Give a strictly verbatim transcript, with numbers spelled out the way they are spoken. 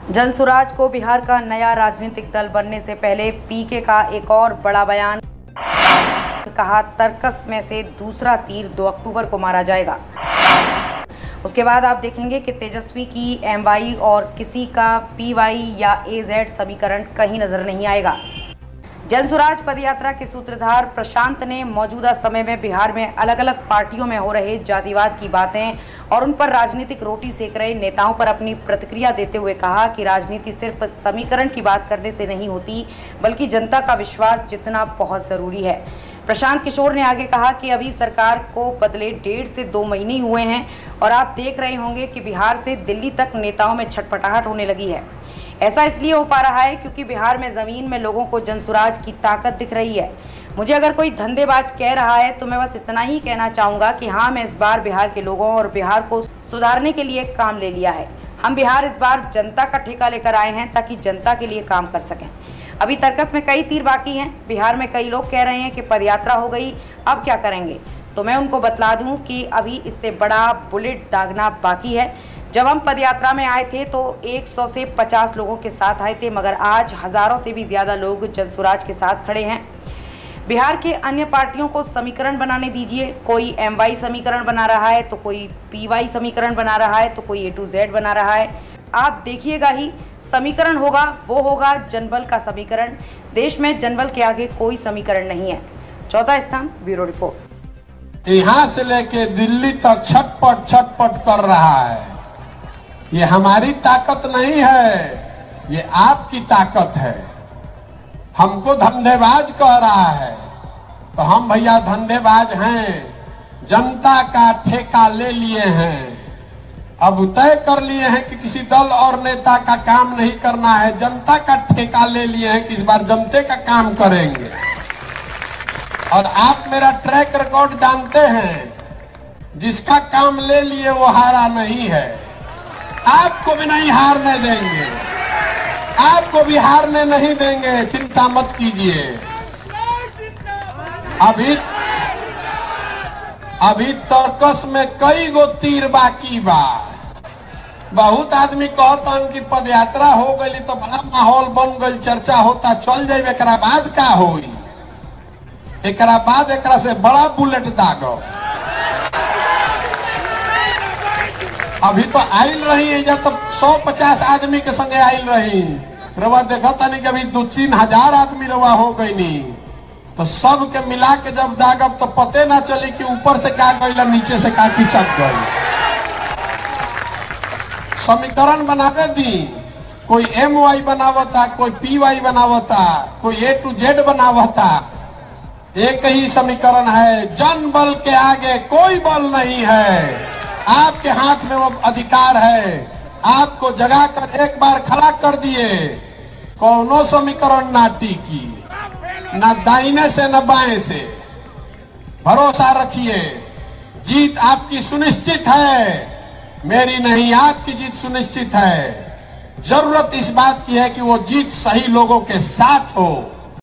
जनसुराज को बिहार का नया राजनीतिक दल बनने से पहले पीके का एक और बड़ा बयान। कहा, तरकस में से दूसरा तीर दो अक्टूबर को मारा जाएगा। उसके बाद आप देखेंगे कि तेजस्वी की एमवाई और किसी का पीवाई या एजेड समीकरण कहीं नजर नहीं आएगा। जनसुराज पदयात्रा के सूत्रधार प्रशांत ने मौजूदा समय में बिहार में अलग अलग पार्टियों में हो रहे जातिवाद की बातें और उन पर राजनीतिक रोटी सेक रहे नेताओं पर अपनी प्रतिक्रिया देते हुए कहा कि राजनीति सिर्फ समीकरण की बात करने से नहीं होती, बल्कि जनता का विश्वास जितना बहुत जरूरी है। प्रशांत किशोर ने आगे कहा कि अभी सरकार को बदले डेढ़ से दो महीने हुए हैं और आप देख रहे होंगे कि बिहार से दिल्ली तक नेताओं में छटपटाहट होने लगी है। ऐसा इसलिए हो पा रहा है क्योंकि बिहार में जमीन में लोगों को जनसुराज की ताकत दिख रही है। मुझे अगर कोई धंधेबाज कह रहा है तो मैं बस इतना ही कहना चाहूँगा कि हाँ, मैं इस बार बिहार के लोगों और बिहार को सुधारने के लिए काम ले लिया है। हम बिहार इस बार जनता का ठेका लेकर आए हैं ताकि जनता के लिए काम कर सकें। अभी तरकस में कई तीर बाकी हैं। बिहार में कई लोग कह रहे हैं कि पदयात्रा हो गई, अब क्या करेंगे। तो मैं उनको बतला दूं कि अभी इससे बड़ा बुलेट दागना बाकी है। जब हम पदयात्रा में आए थे तो सौ से पचास लोगों के साथ आए थे, मगर आज हजारों से भी ज्यादा लोग जनसुराज के साथ खड़े हैं। बिहार के अन्य पार्टियों को समीकरण बनाने दीजिए। कोई एमवाई समीकरण बना रहा है तो कोई पीवाई समीकरण बना रहा है तो कोई ए टू जेड बना रहा है। आप देखिएगा ही, समीकरण होगा वो होगा जनबल का समीकरण। देश में जनबल के आगे कोई समीकरण नहीं है। चौथा स्थान, ब्यूरो रिपोर्ट। यहाँ से लेके दिल्ली तक छटपट छटपट कर रहा है। ये हमारी ताकत नहीं है, ये आपकी ताकत है। हमको धंधेबाज कह रहा है तो हम भैया धंधेबाज हैं। जनता का ठेका ले लिए हैं। अब तय कर लिए हैं कि किसी दल और नेता का काम नहीं करना है, जनता का ठेका ले लिए हैं कि इस बार जनता का काम करेंगे। और आप मेरा ट्रैक रिकॉर्ड जानते हैं, जिसका काम ले लिए वो हारा नहीं है। आपको भी नहीं हारने देंगे, आपको भी हारने नहीं देंगे, चिंता मत कीजिए। अभी अभी तरकस में कई गो तीर बाकी बा। बहुत आदमी कहता कि पदयात्रा हो गई तो बड़ा माहौल बन गई, चर्चा होता, चल जाए। एकरा बाद का होई? एकरा बाद एकरा से बड़ा बुलेट दागो। अभी तो आयल रही है, जब तक सौ पचास आदमी के संगे आयल रही। रवा देखा था नहीं कि अभी दो तीन हजार आदमी रवा हो गई नहीं, तो सब के मिला के जब दागब तो पते ना चली कि ऊपर से क्या गई नीचे से क्या खिसक गई। समीकरण बनावे दी, कोई एम वाई बनावता, कोई पी वाई बनावता, कोई ए टू जेड बनावता। एक ही समीकरण है, जन बल के आगे कोई बल नहीं है। आपके हाथ में वो अधिकार है, आपको जगा कर एक बार खड़ा कर दिए, कौनो समीकरण ना टिकी, ना दाहिने से न बाएं से। भरोसा रखिए, जीत आपकी सुनिश्चित है, मेरी नहीं, आपकी जीत सुनिश्चित है। जरूरत इस बात की है कि वो जीत सही लोगों के साथ हो।